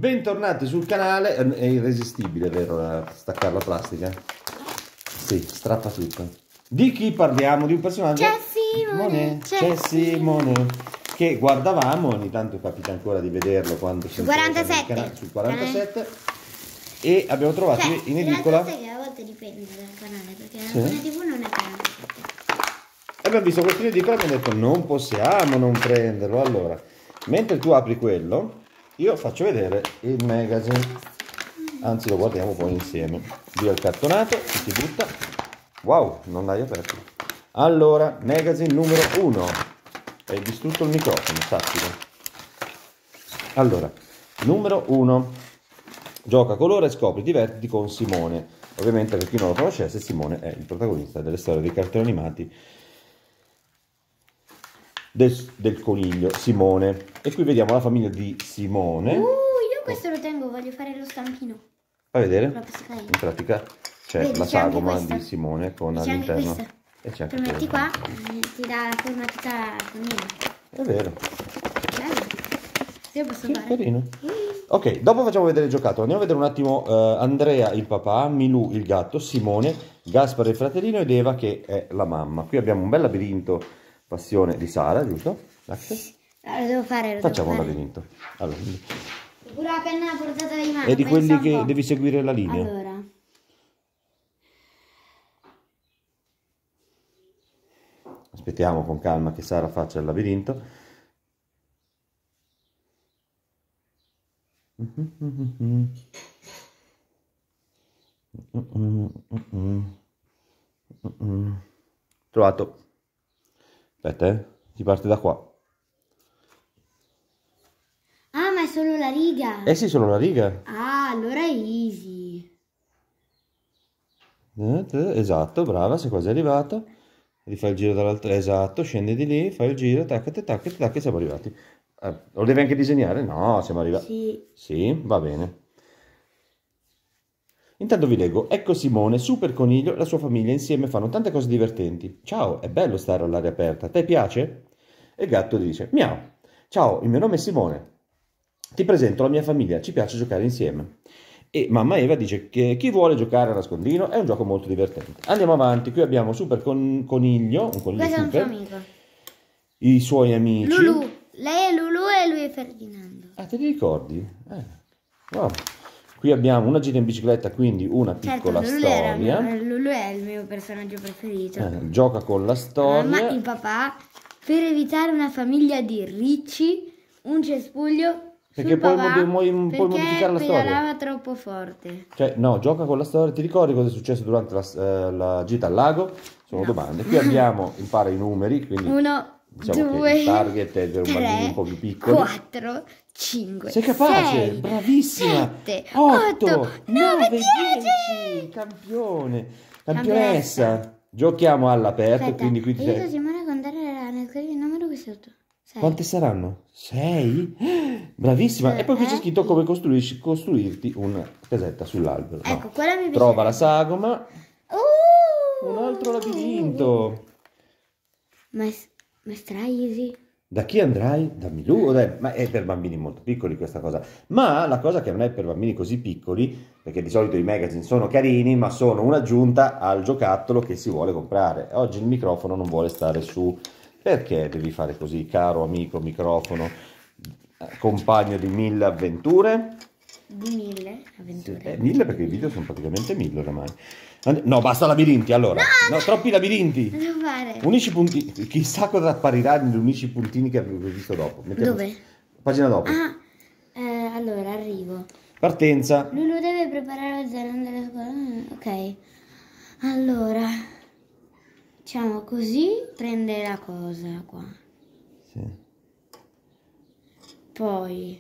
Bentornati sul canale. È irresistibile, vero, staccare la plastica? Sì, strappa tutto. Di chi parliamo? Di un personaggio? C'è Simone, che guardavamo, ogni tanto capita ancora di vederlo quando su 47. Sul 47. E abbiamo trovato in edicola. Che a volte dipende dal canale, perché la TV non è canale 7. Abbiamo visto questo in edicola e abbiamo detto non possiamo non prenderlo. Allora, mentre tu apri quello, io faccio vedere il magazine, anzi lo guardiamo poi insieme. Via il cartonato, si butta. Wow, non l'hai aperto. Allora, magazine numero 1. Hai distrutto il microfono, sappilo. Allora, numero 1. Gioca, colora e scopri, divertiti con Simone. Ovviamente, per chi non lo conoscesse, Simone è il protagonista delle storie dei cartoni animati del coniglio Simone. E qui vediamo la famiglia di Simone. Io questo lo tengo, voglio fare lo stampino. Fai vedere? In pratica c'è la sagoma di Simone con all'interno. E c'è anche lo metti qua, ti dà la forma tutta coniglio. È vero. Bello. Io posso fare. Carino. Ok, dopo facciamo vedere il giocattolo. Andiamo a vedere un attimo Andrea il papà, Milù il gatto, Simone, Gaspare il fratellino ed Eva che è la mamma. Qui abbiamo un bel labirinto passione di Sara, giusto? Lo devo fare. Facciamo un labirinto. Allora. Pure la penna a portata di mano. È di quelli che devi seguire la linea. Allora. Aspettiamo con calma che Sara faccia il labirinto. Trovato. Aspetta, si parte da qua. Ah, ma è solo la riga. Eh sì, solo la riga. Ah, allora è easy. Esatto, brava, sei quasi arrivata. Rifai il giro dall'altra, esatto, scendi di lì, fai il giro, tac, e siamo arrivati. Lo devi anche disegnare? No, siamo arrivati. Sì. Sì, va bene. Intanto vi leggo. Ecco Simone, super coniglio e la sua famiglia insieme fanno tante cose divertenti. Ciao, è bello stare all'aria aperta. A te piace? E il gatto dice, miau. Ciao, il mio nome è Simone. Ti presento la mia famiglia, ci piace giocare insieme. E mamma Eva dice che chi vuole giocare a nascondino è un gioco molto divertente. Andiamo avanti, qui abbiamo super coniglio, un coniglio Questo super. è un suo amico. I suoi amici. Lulu. Lei è Lulu e lui è Ferdinando. Ah, te li ricordi? Wow. Qui abbiamo una gita in bicicletta, quindi una piccola storia. Lulu è il mio personaggio preferito. Gioca con la storia. Mamma, il papà, per evitare una famiglia di ricci, un cespuglio. Perché puoi modificare la storia. Perché pedalava troppo forte. Cioè, no, gioca con la storia. Ti ricordi cosa è successo durante la gita al lago? Sono domande. Qui abbiamo, impara i numeri, quindi 1, diciamo 2, che il target è per un bambino un po' più piccolo. 4, 5, Sei capace, 6, bravissima. 7, 8, 9, 10. Campione, campionessa. Giochiamo all'aperto, quindi qui ti aiuto Simone a contare nel il numero qui sotto. 6. Quante saranno? 6? Bravissima. E poi qui c'è scritto come costruirti una casetta sull'albero. Ecco, quella mi piace. Trova la sagoma. Un altro labirinto. Ma è stra easy. Da chi andrai? Da Milù? Ma è per bambini molto piccoli questa cosa. Ma la cosa che non è per bambini così piccoli, perché di solito i magazine sono carini, ma sono un'aggiunta al giocattolo che si vuole comprare. Oggi il microfono non vuole stare su. Perché devi fare così, caro amico microfono, compagno di 1000 avventure? Di 1000 avventure? 1000 perché i video sono praticamente 1000 oramai. No, basta labirinti allora. No, troppi labirinti. Cosa devo fare? Unisci i puntini. Chissà cosa apparirà negli unici puntini che avevo visto dopo. Dove? Pagina dopo. Allora arrivo. Partenza. Lulu deve preparare lo zaino della scuola. Ok. Allora. Facciamo così, prende la cosa qua. Sì. Poi.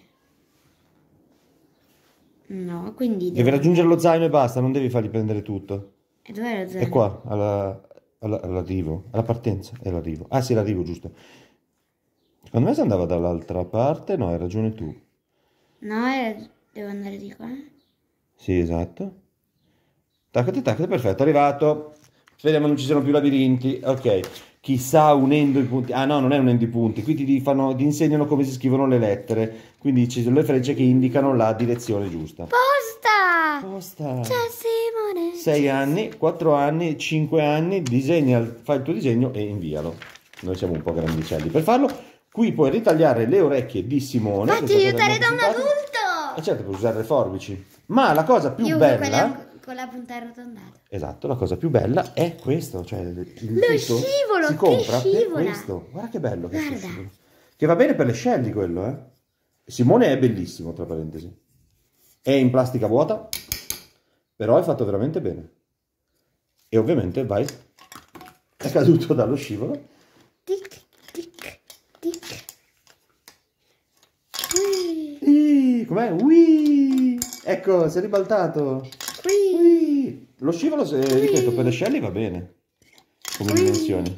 No, quindi Devi raggiungere lo zaino e basta, non devi fargli prendere tutto. E dov'è lo zaino? È qua, all'arrivo, alla partenza, è l'arrivo. Ah sì, l'arrivo, giusto. Secondo me se andava dall'altra parte, no, hai ragione tu. No, devo andare di qua. Sì, esatto. Taccate, perfetto, arrivato. Speriamo non ci siano più labirinti. Ok, chissà unendo i punti. Ah no, non è unendo i punti, qui ti insegnano come si scrivono le lettere, quindi ci sono le frecce che indicano la direzione giusta. Posta! Posta! Ciao Simone! 6 anni, 4 anni, 5 anni, fai il tuo disegno e invialo. Noi siamo un po' grandicelli per farlo. Qui puoi ritagliare le orecchie di Simone. Fatti aiutare da un adulto! E certo, puoi usare le forbici. Ma la cosa più Io uso bella... quella con la punta arrotondata. Esatto, la cosa più bella è questo, cioè il Lo tutto scivolo, si compra che per scivola. questo. Guarda che bello questo Guarda. scivolo. Che va bene per le scelli quello, eh. Simone è bellissimo, tra parentesi. È in plastica vuota, però è fatto veramente bene. E ovviamente, vai, è caduto dallo scivolo. Tic, tic, tic. Com'è? Ui! Ecco, si è ribaltato. Ui! Lo scivolo, ripeto, per le scelli va bene, come dimensioni.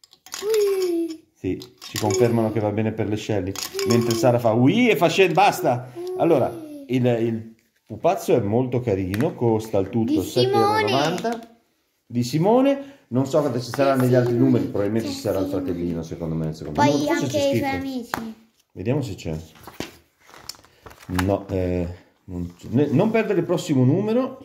Sì, ci confermano che va bene per le scelli. Mentre Sara fa ui e fa scendere, basta! Allora, il pupazzo è molto carino, costa il tutto 7,90 € di Simone. Non so quanto ci sarà negli altri numeri, probabilmente ci sarà il fratellino, secondo me. Poi anche i suoi amici. Vediamo se c'è. No, non perdere il prossimo numero.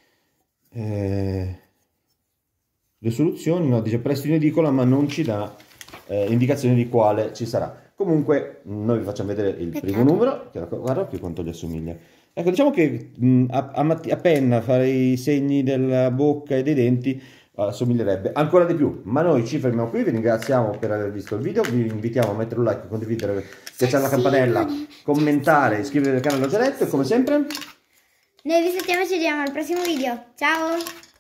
Le soluzioni, no, dice presto in edicola, ma non ci dà indicazione di quale ci sarà. Comunque, noi vi facciamo vedere il primo numero, che guarda qui quanto gli assomiglia. Ecco, diciamo che a penna fare i segni della bocca e dei denti assomiglierebbe ancora di più. Ma noi ci fermiamo qui, vi ringraziamo per aver visto il video, vi invitiamo a mettere un like, condividere, schiacciare la campanella, commentare, iscrivervi al canale, l'ho già detto, e come sempre Noi vi sentiamo e ci vediamo al prossimo video. Ciao!